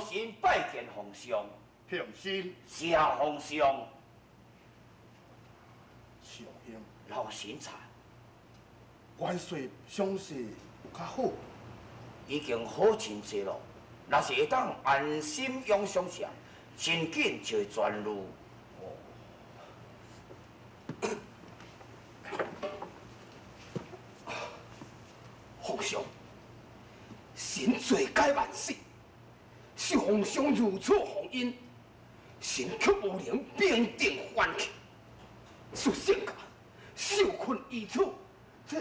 臣拜见皇上。 平身。 谢皇上。 上兄， 老臣查， 元帅伤势有较好， 已经好真济咯。若是会当安心养伤下，真紧就会转入。皇上，臣罪该万死，是皇上如此奉恩，臣却无能平定反抗，属性家受困于此。 这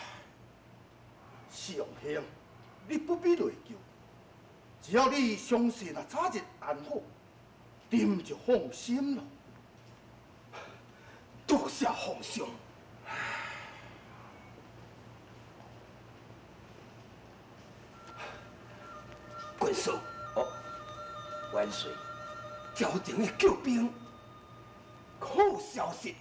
上兄，你不必内疚，只要你伤势若早日安好，朕就放心了。 多谢皇上。军师，元帅，朝廷的救兵，好消息。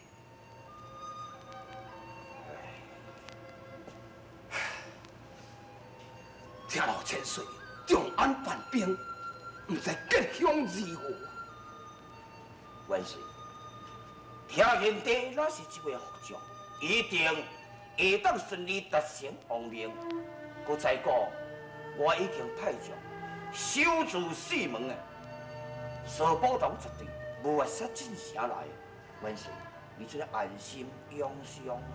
听老千岁重安办兵，不知吉凶如何。元帅，听贤弟若是这位副将，一定会当顺利达成王命。搁再讲，我已经派将守住四门的，所保障绝对无法杀进城来。元帅，你只要安心养伤啊。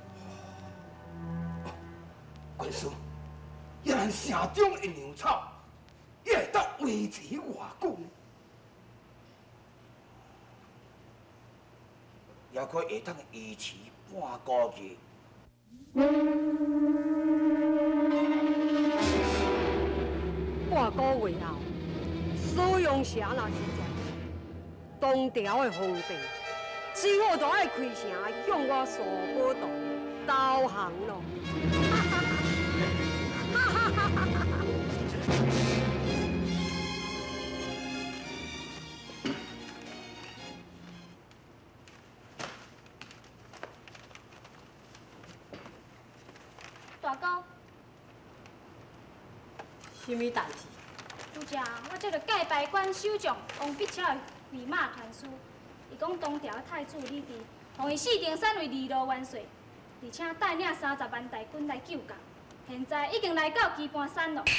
军师。要咱城中的粮草，也会当维持偌久呢？也可会当维持半个月。 半个月后，所用城若是在东条的方便，只好就爱开城向我苏宝岛投降咯。 大哥， 什么代志？ 拄则我接到界白关首长王必超的回马传书，伊讲东条太子李治同伊四定山为二路元帅，而且带领30万大军来救驾，现在已经来到棋盘山了。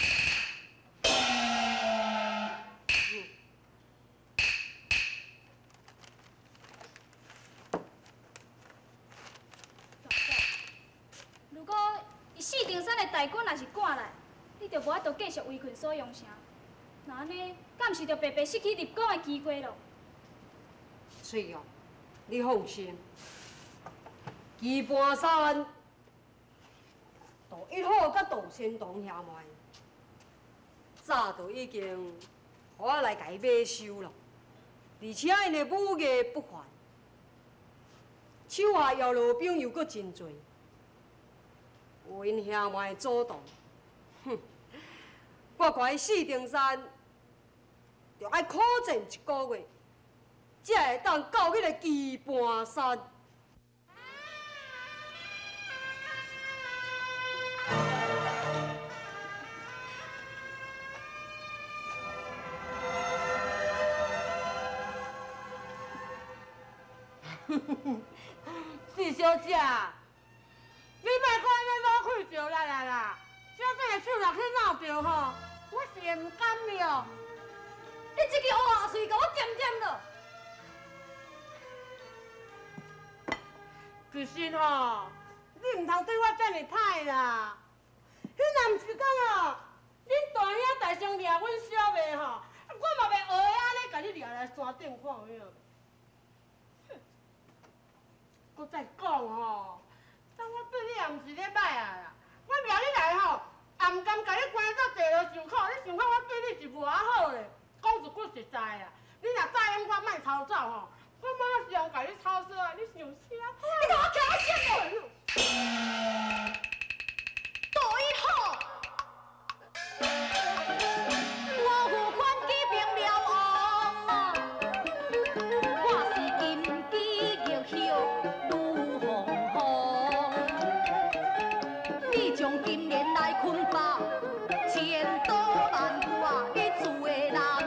如果伊四定山的大军若是赶来，你就无法度继续围困所用城。那安尼，敢毋是就白白失去立功的机会咯？ 翠哦，你放心，棋盘山杜一号甲杜仙东兄妹，早就已经予我来甲伊买收了，而且因的武艺不凡，手下摇罗兵又阁真多，有因兄妹主动，哼，我看伊四定山着爱苦战一个月，才会当到迄个棋盘山。四小姐，你莫讲安尼老气着啦！小姐的手若去闹着吼，我是会唔甘了。 你这个乌鸦嘴，甲我点点了！ 其实吼，你唔通对我遮尔歹啦。迄若唔是讲哦，恁大兄大兄掠阮小妹吼，我嘛袂学安尼甲你掠来山顶看有影。搁再讲吼，但我对你也毋是咧歹啊啦，我掠你来吼，也毋甘甲你关到地牢受苦，你想看我对你是偌好咧？讲一句实在啊，你若答应我莫偷走吼，我马上甲你抄死啊！你想啥？你甲我徛我身边。 杜一号，我有款机兵了王，我是金鸡玉袖如红红，你将金莲来捆绑，千刀万創你厝的人。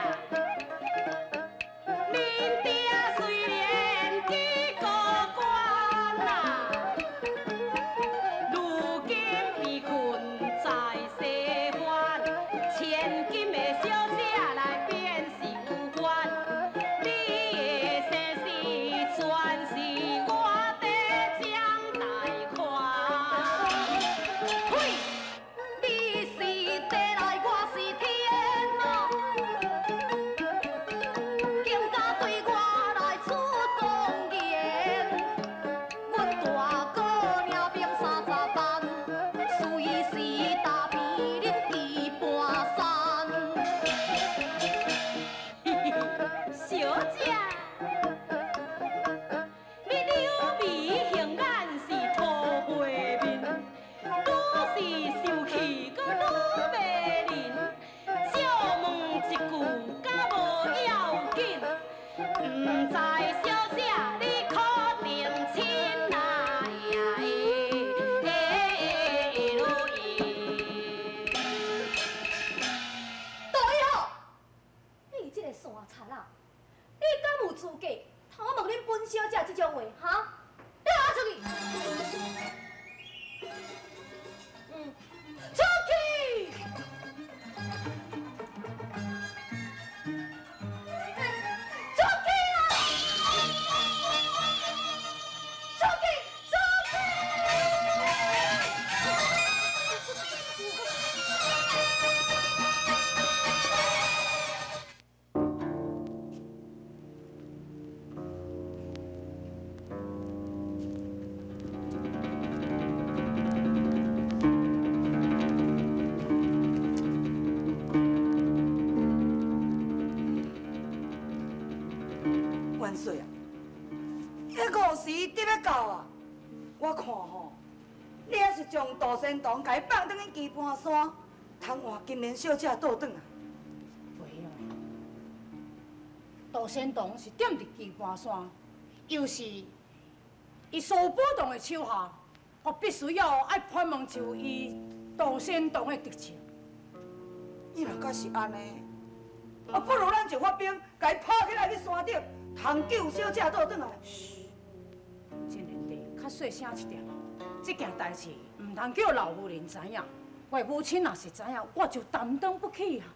万岁啊！迄5时得要到啊！我看吼，你还是将杜仙堂甲伊放转去棋盘山，通换金莲小姐倒转啊！ 袂用的。杜仙堂是踮伫棋盘山，又是伊苏宝洞的手下，我必须要爱攀问就伊杜仙堂的特性。 你若假是安尼，啊，不如咱就发兵，甲伊拍起来去山顶，通救小姐倒转来。 真人地较细声一点，这件代志唔通叫老夫人知影。我的母亲若是知影，我就担当不起啊。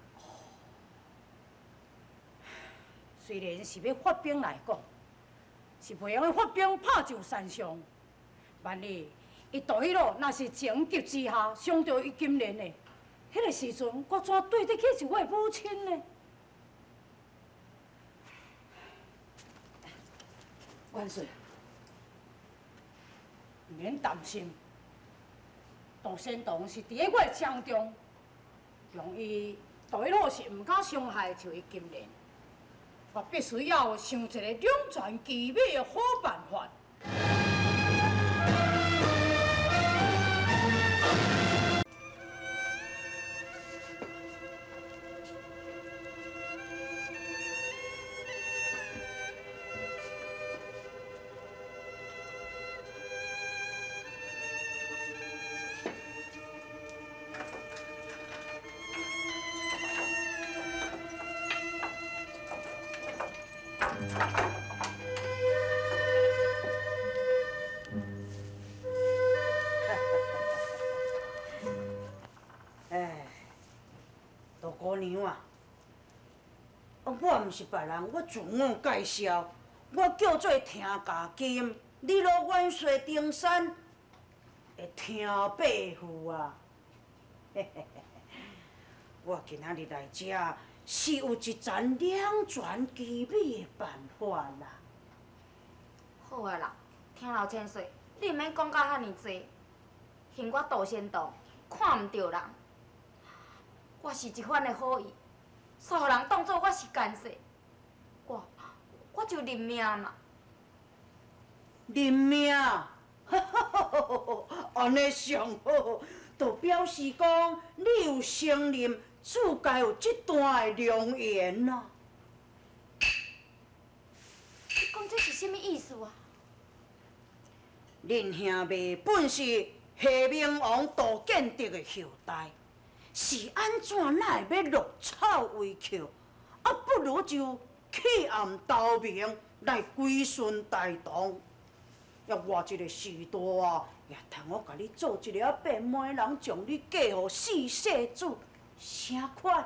虽然是要发兵来讲，是袂用发兵拍就山上。万一伊大迄路若是情急之下伤到伊金莲的，迄个时阵我怎对得起是我的母亲呢？ 万岁， 唔免担心，杜仙堂是伫咧我的枪中，用伊大迄路是唔敢伤害就伊金莲。我必须要想一个两全其美的好办法。 姑娘啊，我毋是别人，我自我介绍，我叫做听家金，你落元帅登山的听伯父啊。我今仔日来这是有一层两全其美的办法啦。 好啊啦，听老千岁，你毋免讲到遐尼济，嫌我杜仙堂看毋着人。我是一番的好意，煞互人当作我是奸细，我就认命嘛。 认命，安尼上好，就表示讲你有承认自家有这段的良缘啦。 你讲这是什么意思啊？ 恁兄妹本是夏明王杜建德的后代。是安怎哪会要落草为寇， 如就弃暗投明来归顺大同。要我这个士大啊，也通我甲你做一个变卖人，将你嫁予四世子，啥款？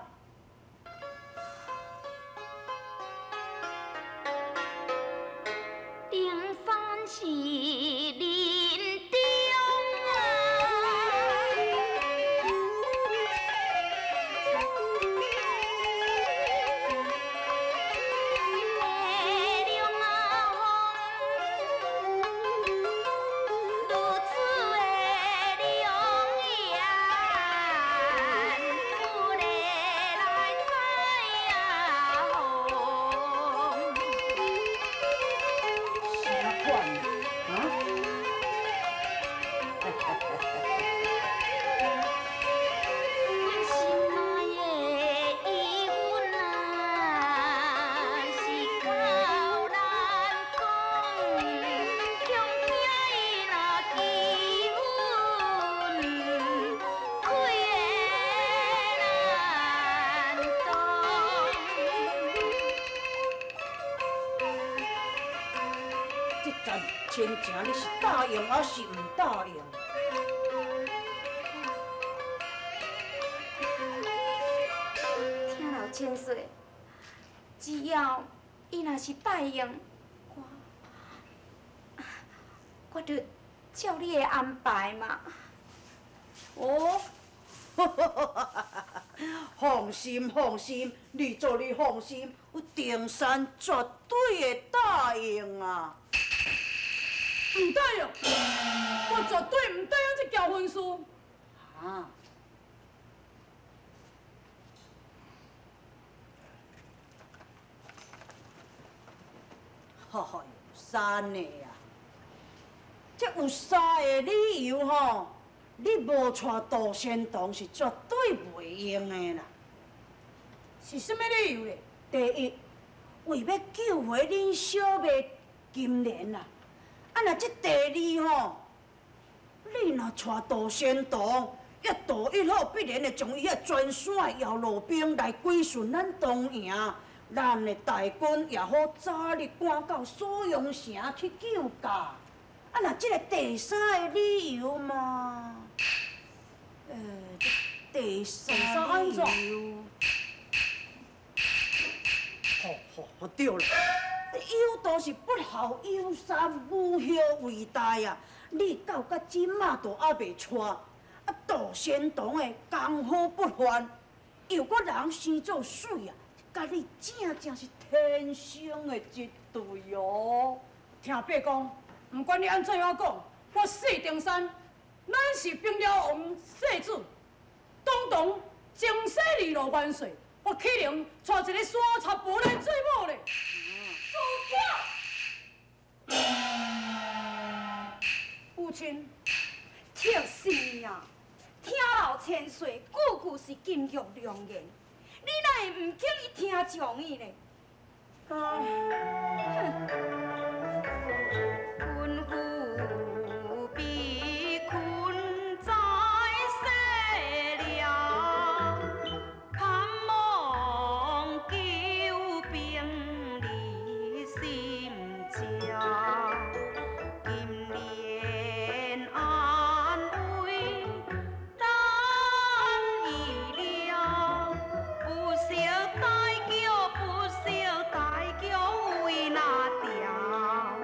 登山是林中啊，下凉啊风，如此的凉言，不来来采啊红。 啥款啊？ 心内的疑问啊，是够难讲，恐惊伊若记阮，开的难当。 这阵真正你是答应还是唔答应？ 听老千岁，只要伊若是答应，我就照你的安排嘛。 哦，放心放心，你做你放心，我定山绝对会答应啊！ 唔答应，我绝对唔答应这交婚书。 啊！哎呦，山的啊！这有三个理由吼，你无带杜仙堂是绝对袂用的啦。 是什么理由咧？ 第一，为要救回恁小妹金莲啦。啊，若这第二吼，你若带杜仙堂，一道一好，必然会将伊遐全省的摇路兵来归顺咱东营。咱的大军也好早日赶到锁阳城去救驾。啊，若这个第三个理由嘛，第三安怎？ 好对了，有道是不孝有三，无孝为大啊！你到今嘛都还袂娶，啊，杜仙堂的功夫不凡，又搁人生做水啊！甲你正正是天生的一对哦。 听爸讲，不管你安怎样讲，我四定山，咱是兵了王世子，东东江西二路元帅，我岂能带一个山插婆来做某咧？ 父亲，铁生啊！听老千岁，句句是金玉良言，你哪会唔叫伊听从伊呢？ 困苦被困在西了，盼望救兵离心焦。金莲安慰咱已了，不惜代叫，不惜代叫为那条。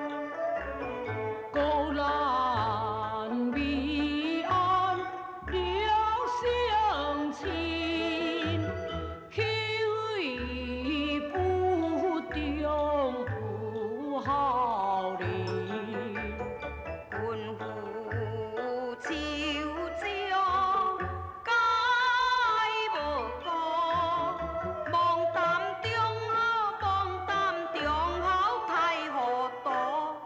高兰未安了乡亲，岂会不中不好哩？ 君父照照，该无过，望淡中好，望淡中好，太糊涂。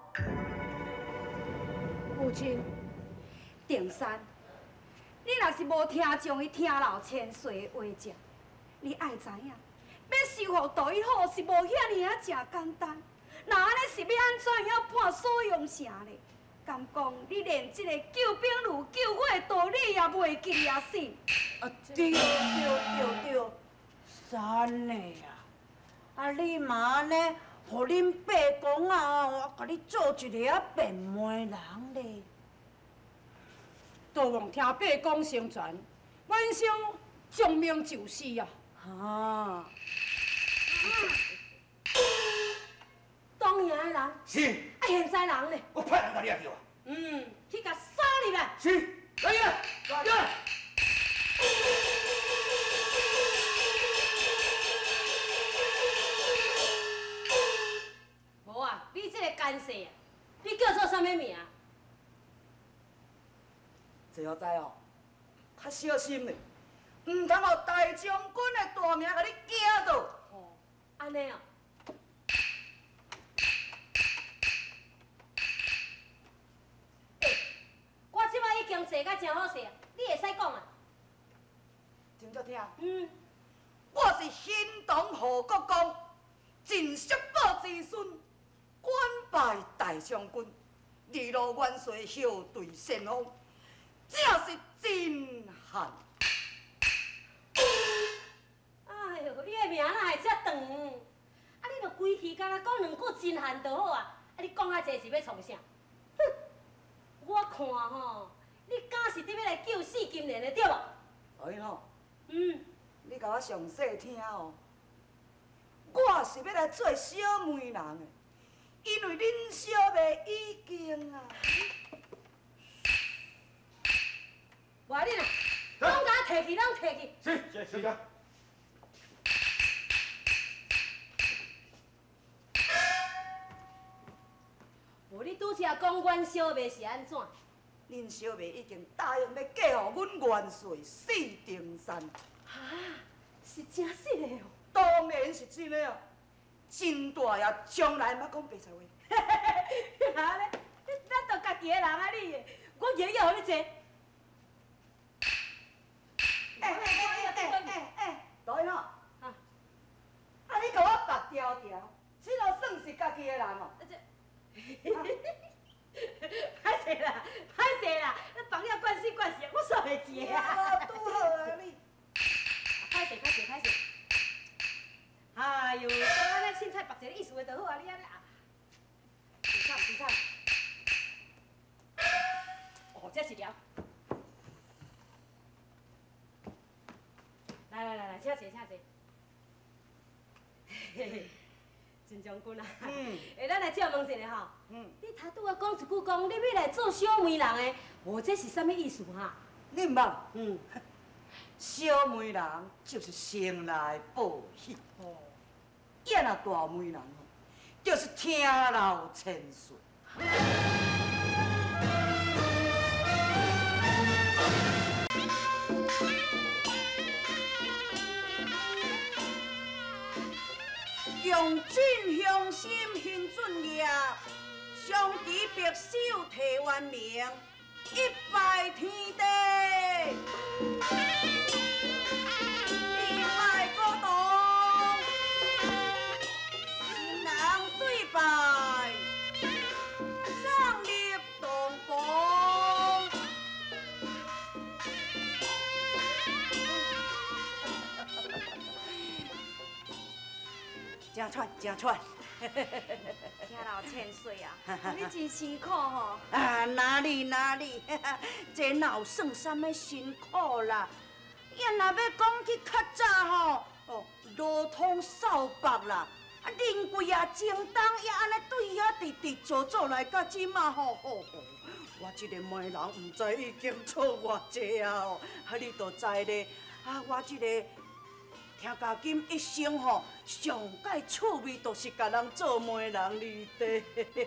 父亲，定山，你若是无听从伊听老千岁的话者，你爱知影，要收服杜一好是无遐尔啊真简单。那安尼是要安怎样判锁阳城咧？敢讲你连这个救兵如救火的道理也袂记也是？ 啊，对，山的啊！ 啊，你嘛安尼，互恁爸公啊，我甲你做一个啊变媒人咧。 都望听爸公相传，晚上将命就死啊！ 啊， 当爷的人， 是， 啊现在人呢？ 我派人甲你掠去啊。 去甲杀入来。 是，来呀，来。 无啊，你这个干事啊，你叫做啥物名？ 最好知哦，较小心嘞，唔通互大将军的大名甲你惊到。 哦，安尼啊。我即摆已经坐甲真好势啊，你会使讲啊？ 真足听。 我是新东侯国公，晋叔宝之孙，官拜大将军，二路元帅后队先锋，这是真汉。 哎呦，你的名哪会遮长？啊，你著规气敢若讲两句真汉就好啊！啊，你讲遐济是要创啥？哼！我看吼，你敢是伫要来救四金莲的对无？ 所以吼，你甲我详细听哦。我是要来做小媒人的，因为恁小妹已经啊。 话你啦，讲甲摕去，咱摕去。 是，小姐。 无你拄则讲阮小妹是安怎？ 恁小妹已经答应要嫁予阮元帅四丁山。 哈，是真实的哦。 当然是真的啊，真大爷从来莫讲白菜话。 哈咧，咱都家己的人啊你，我爷爷互你坐。 大英哦，啊你甲我白条条，这就算是家己的人哦。 歹势啦，歹势啦，咱朋友关系，我煞袂记的啊。 拄好啊你。 歹势。哎呦，讲安尼凊彩别一个意思的就好啊，你安尼啊。清惨。哦，这是条。来，请坐。嘿嘿，陈将军啊，咱来借问一下吼，你头拄啊讲一句讲你要来做小媒人的，无这是啥物意思哈？ 你唔捌？小媒人就是生来报喜。哦。演啊大媒人哦，就是听老千岁。 强进向心行准业，上级白手提完名，一拜天地，一拜高堂，新郎对拜，上立东风。真喘。 听老千岁啊，你真辛苦吼。 啊，哪里，这哪有算什么辛苦啦？要若要讲去较早吼，路通扫白啦，啊，人贵啊，正当也安尼对遐直做来，到即马吼，我这个媒人唔知已经做偌济啊哦，啊，你都知咧，啊，我这个。听家金一生吼，上界趣味就是甲人做媒人哩的。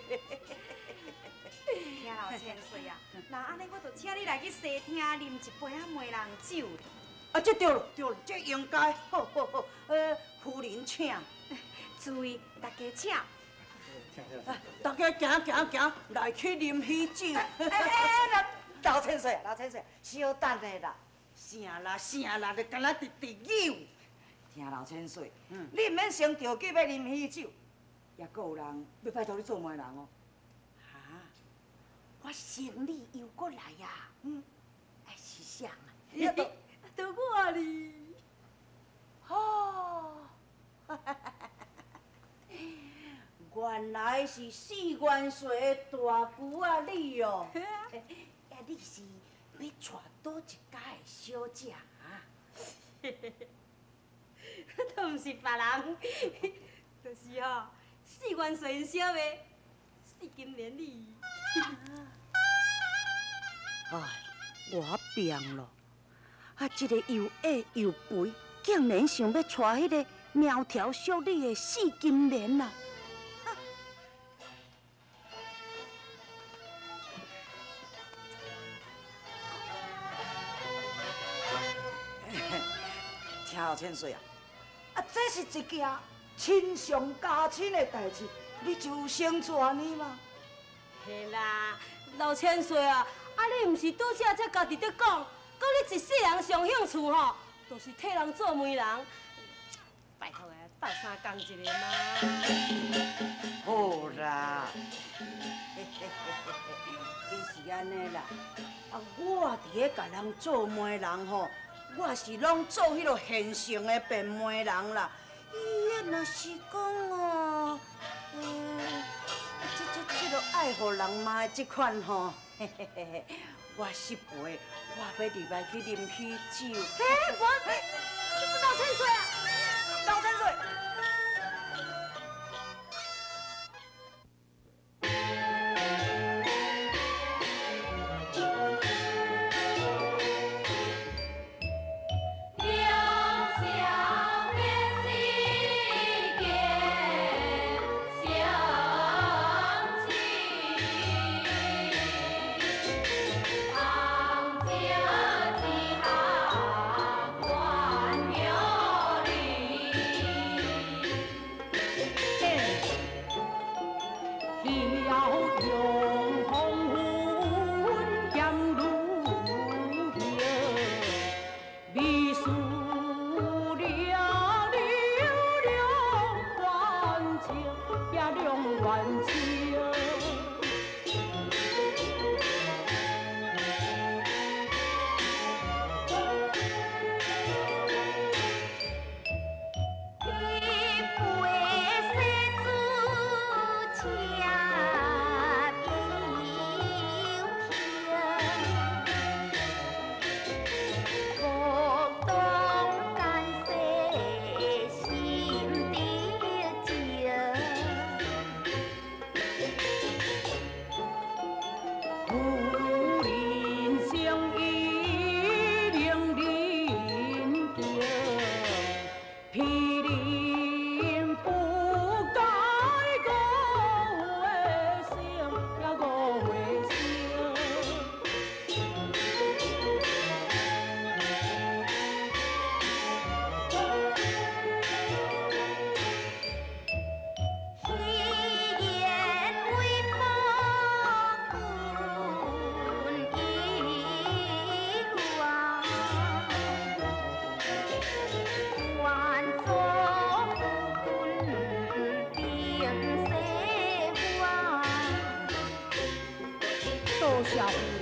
听老千岁啊，那安尼我就请你来去西厅啉一杯啊媒人酒。 啊，这对了，这应该。好，夫人请。 注意，大家请。 大家行，来去啉喜酒。 老千岁，小等下啦。 啥啦，你敢若直扭。 听老千岁，你唔免先着急要啉喜酒，也阁有人要拜托你做媒人哦。 哈，我生理又过来呀。哎，是啥啊？ 都我哩。 哦， 原来是四元岁的大姑啊你哦！你是要娶倒一家的小姐啊？ 都毋是别人，就是哦，四元岁小妹，四金莲哩。 哎，我病了！啊，一个又矮又肥，竟然想要娶迄个苗条淑丽的四金莲啊！听老千岁啊！这是一件亲上加亲的代志，你就有先娶呢嘛？ 嘿啦，老千岁啊！你毋是拄则才家己在讲，讲你一世人上兴趣吼，就是替人做媒人。拜托诶，斗相共一个嘛。 好啦，真是安尼啦。我伫咧甲人做媒人吼，我是拢做迄落现成的变媒人啦。伊若是讲哦，这落爱互人骂的这款吼，我失陪，我要入来去啉喜酒。 这不老千岁啊！ 老千岁。 小